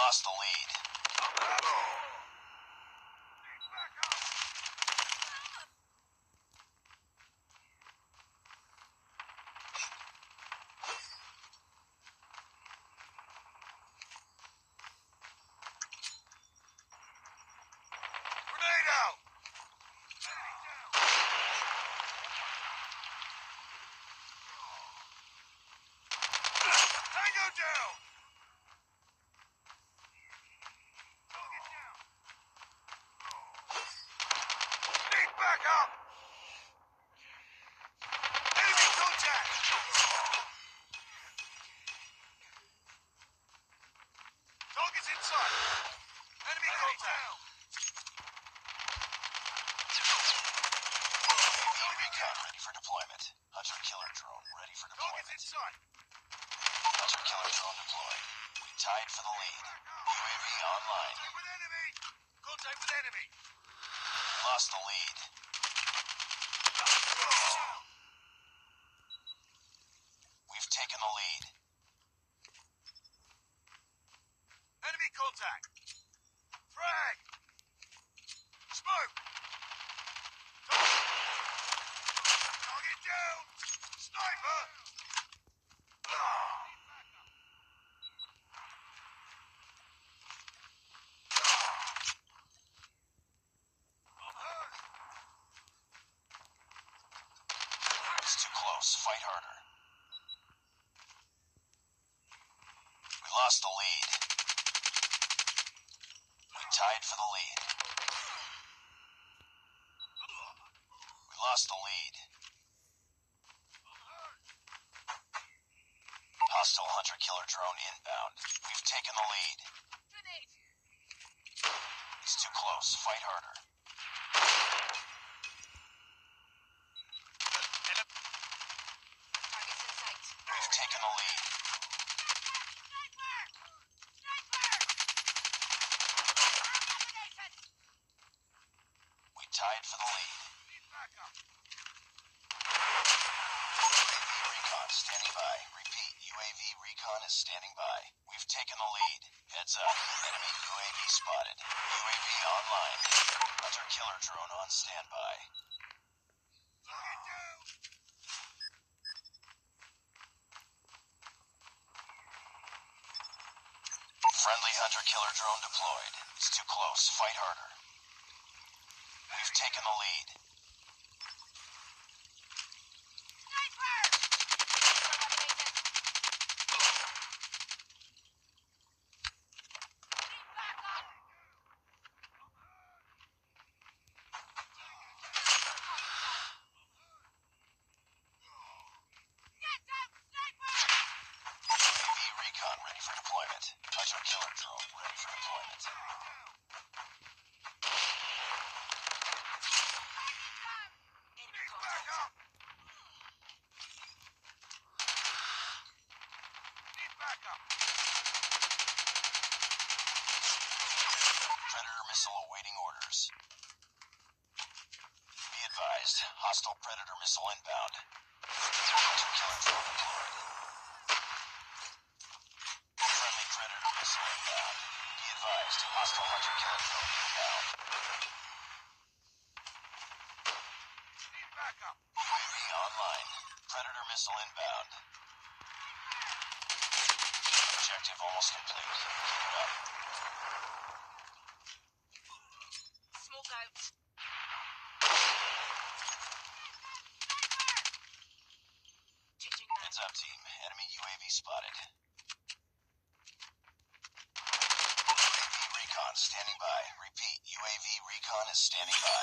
lost the lead. Grenade out! Tango down! Target down! Need backup! Enemy contact! Target's inside! Enemy contact! UAV recon ready for deployment. Hunter-killer drone ready for Target's deployment. inside! Hunter-killer drone deployed. We tied for the lead. UAV online. Contact with enemy! Contact with enemy! We lost the lead. We've taken the lead. Enemy contact! Frag! Smoke! Target down! Sniper! It's too close. Fight harder. We lost the lead. We tied for the lead. We lost the lead. Hostile hunter-killer drone inbound. We've taken the lead. It's too close. Fight harder. We've taken the lead. We tied for the lead. Need backup! UAV recon standing by. Repeat, UAV recon is standing by. We've taken the lead. Heads up. Enemy UAV spotted. UAV online. Hunter-killer drone on standby. Target down! Friendly hunter-killer drone deployed. It's too close. Fight harder. We've taken the lead. UAV recon ready for deployment. Hunter-killer drone ready for deployment. Need backup! Need backup! Predator missile awaiting orders. Be advised, hostile Predator missile inbound. Hunter-killer drone deployed. Friendly Predator missile inbound. Be advised, hostile hunter-killer drone inbound. Need backup! UAV online. Predator missile inbound. Objective almost complete. Keep it up. Smoke out. Changing that. Heads up, team. Enemy UAV spotted. UAV recon standing by. Repeat, UAV recon is standing by.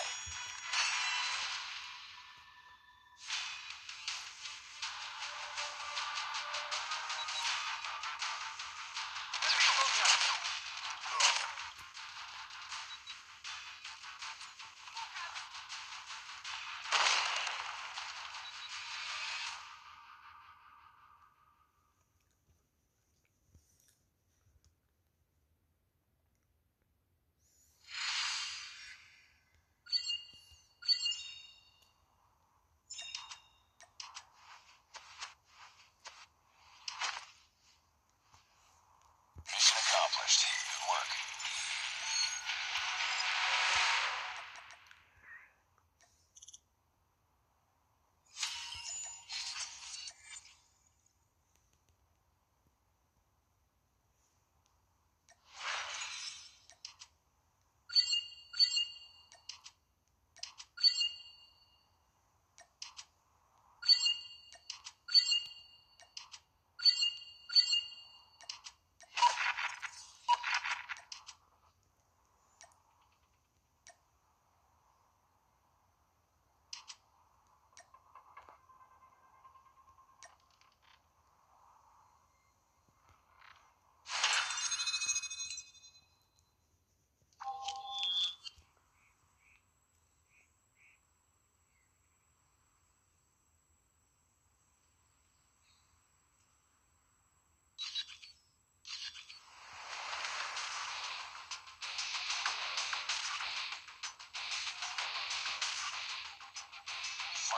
Enemy contact!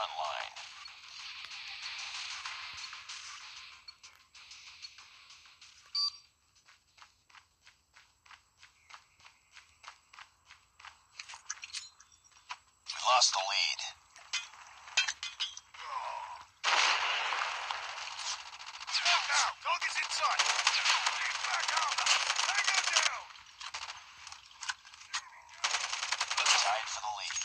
online. We lost the lead. Smoke now! Target's in sight! Need backup! Tango down! Tied for the lead.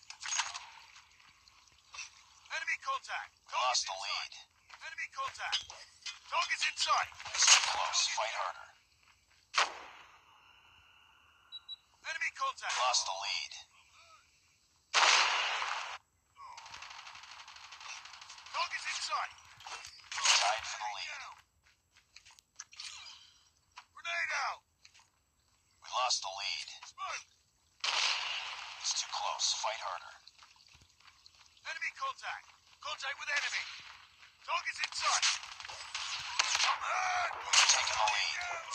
Enemy contact! We lost Target's the in lead. sight! Enemy contact! Target's in sight! It's too close. Fight harder. Enemy contact! We lost the lead. Target's in sight! Tied for the lead. Down. Grenade out! We lost the lead. Smoke! It's too close. Fight harder. Enemy contact! Contact with enemy! Target's in sight! I'm hurt! We've taken the lead.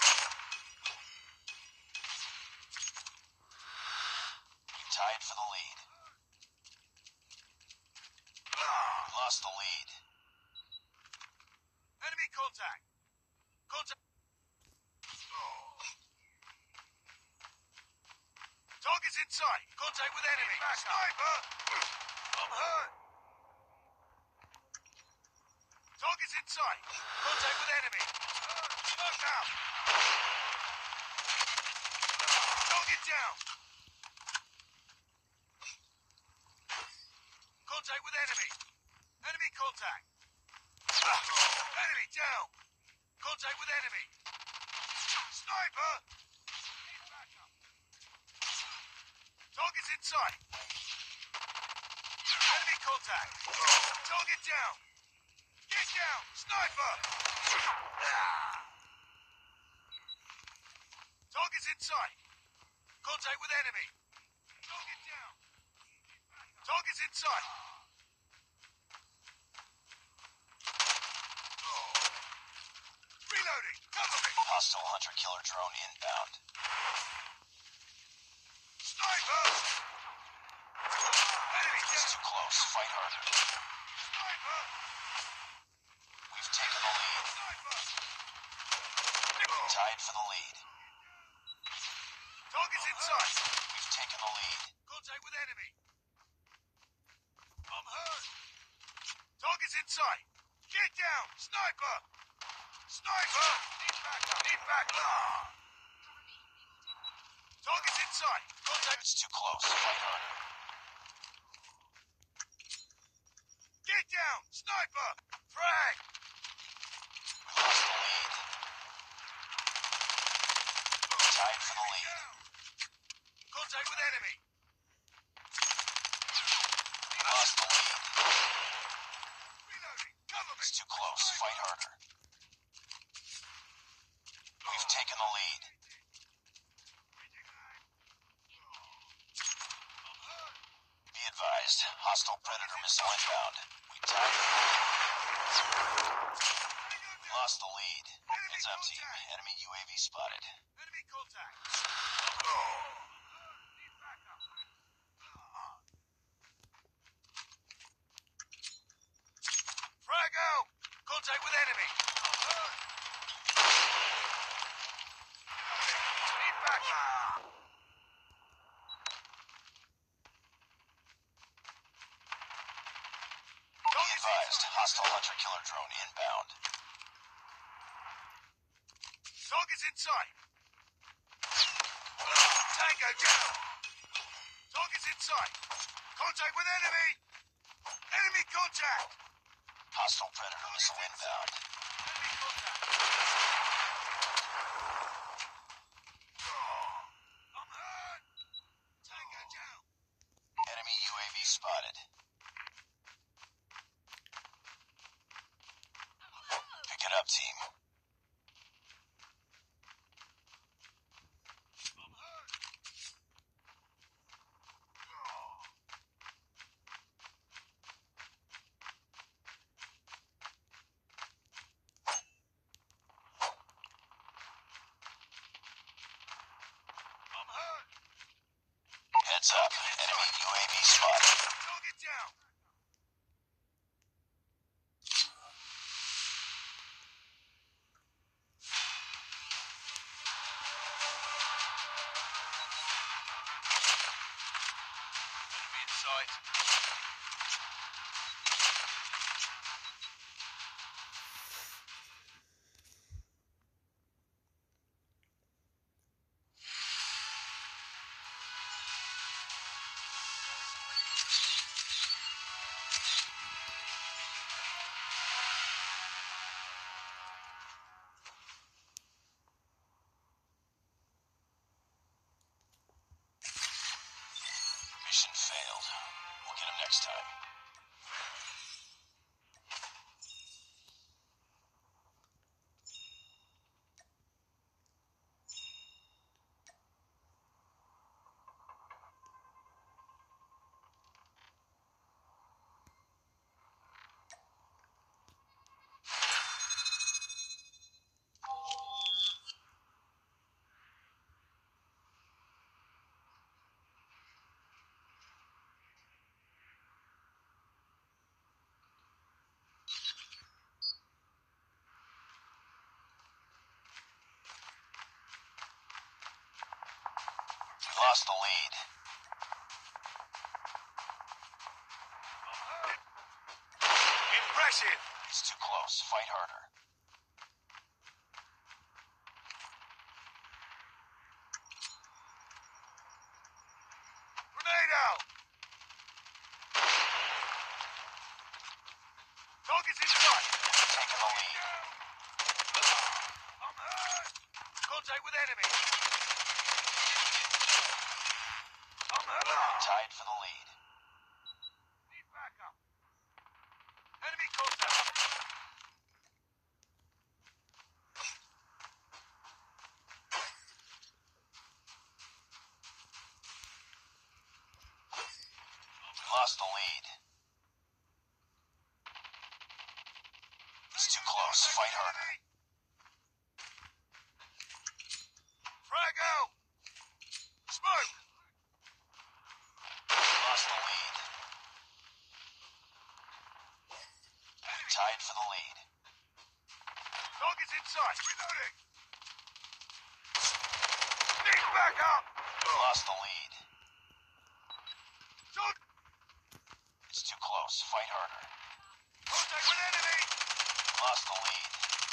We tied for the lead. We lost the lead. Enemy contact! Contact! Target's in sight! Contact with enemy! Sniper! I'm hurt! Target's in sight! Contact with enemy! Smoke out! Target down! Contact with enemy! Enemy contact! Enemy down! Contact with enemy! Sniper! Target's in sight! Enemy contact! Target down! Get down! Sniper! Target's in sight! Contact with enemy! Target down! Target's in sight! Reloading! Cover me! Hostile hunter-killer drone inbound. Sniper! Enemy It's down! too close. Fight harder. Sniper! We've taken the lead. Sniper! Tied for the lead. Target's in sight! We've taken the lead. Contact with enemy! I'm hurt! Target's in sight! Get down! Sniper! Sniper! Need backup! Need backup! Target's in sight! Contact! It's too close. Fight harder. Get down! Sniper! Frag! We lost the lead. Tied for the lead. Contact with enemy! We lost the lead. Reloading! Cover me! It's too close. Fight harder. We've taken the lead. Be advised. Hostile Predator missile inbound. We tied for the lead. We lost the lead. Heads up, team. Enemy UAV spotted. Enemy contact! Need backup! Frag out! Contact with enemy! Need backup! Be advised. Hostile hunter-killer drone inbound. Target's in sight! Tango down! Target's in sight! Contact with enemy! Enemy contact! Hostile Predator missile inbound. Enemy contact! I'm hurt! Tango down! Enemy UAV spotted. Pick it up, team. I'm hurt! I'm hurt! Heads up. Enemy UAV spotted. Target down! sight. Mission failed. We'll get him next time. We lost the lead. Impressive. It's too close. Fight harder. Grenade out. Target's in sight. Taking the lead. I'm hurt. Contact with enemy. I'm hurt. Tied for the lead. Need backup. Enemy contact. We lost the lead. It's too close. Fight harder. Frag out. Smoke. We lost the lead. We've tied for the lead. Target's in sight. Reloading. Need backup. We lost the lead. Target. It's too close. Fight harder. Contact with enemy. We lost the lead.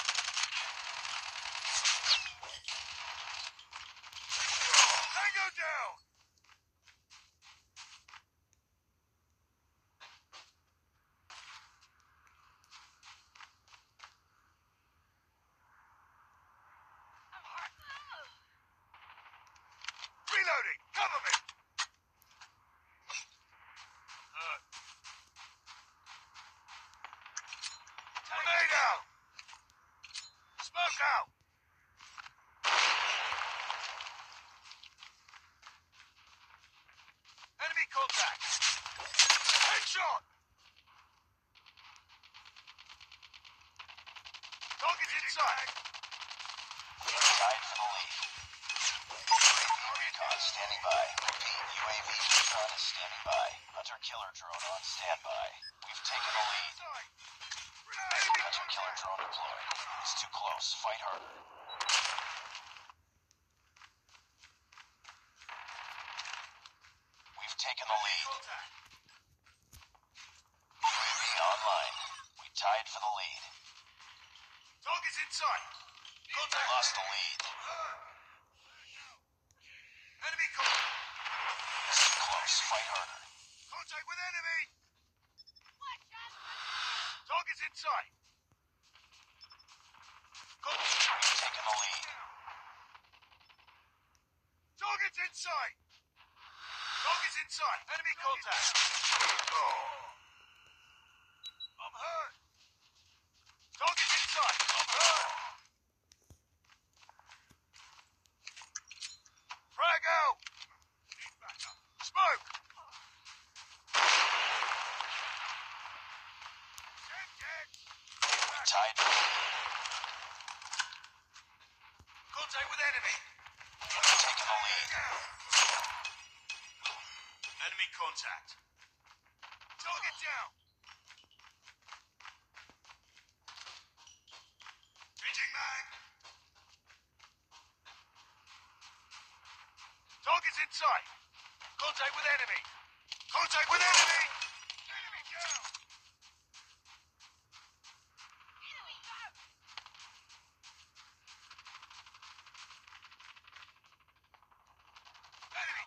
Tango down. Reloading. Cover me. Grenade out. Smoke out. Enemy contact. Headshot. Target's inside. Tied for the lead. UAV recon standing by. Repeat, UAV recon is standing by. Hunter-killer drone on standby. We've taken the lead. Hunter-killer drone deployed. It's too close. Fight harder. We've taken the lead. UAV online. We tied for the lead. Target's inside. We lost the lead. Enemy contact. It's too close. Fight harder. Contact with enemy. Target's inside. We've taken the lead. Target's inside. Target's inside. Enemy contact. I'm hurt. Target's inside. I'm hurt. Frag out. Need backup. Smoke. Dead. We tied for the lead. Contact with enemy. We've taken the lead. Enemy contact. Target down. Changing mag. Target's inside. Contact with enemy. Contact. Contact with enemy! Enemy down! Enemy!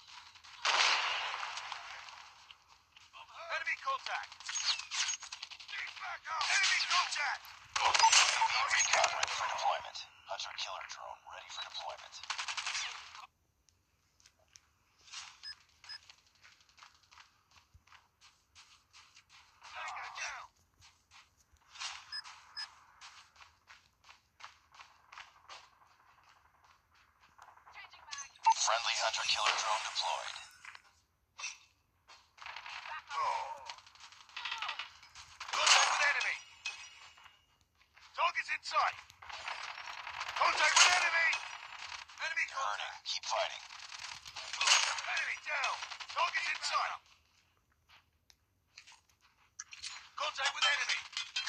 Enemy contact! Need backup! Enemy contact! UAV recon ready for deployment. Hunter-killer drone ready for deployment. Tango down! Changing mag. Friendly hunter-killer drone deployed. Contact with enemy! Target's in sight! Contact with enemy! Enemy You're earning. contact! Keep fighting. Enemy down! Target's in sight! Contact with enemy!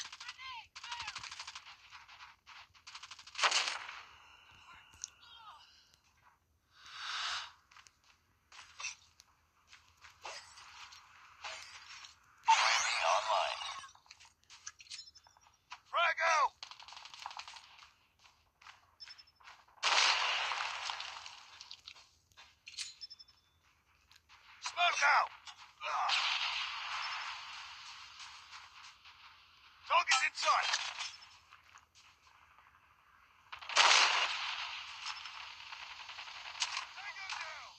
UAV online. Frag out! Smoke out! Target's in sight! Tango down!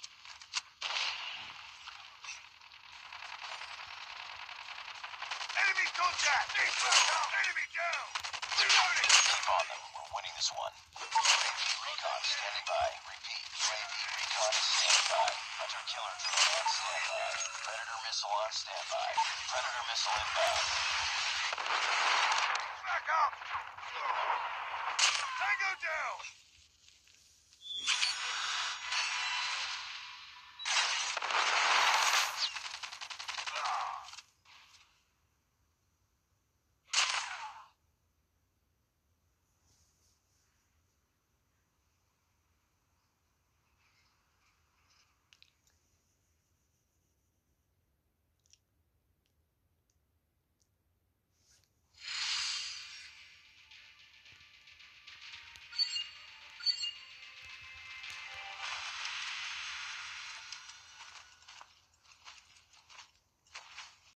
Enemy contact! Need backup! Enemy down! Reloading! Keep on them. We're winning this one. UAV recon standing by. Repeat. UAV recon is standing by. Hunter-killer drone on standby. Predator missile on standby. Predator missile inbound. Back up!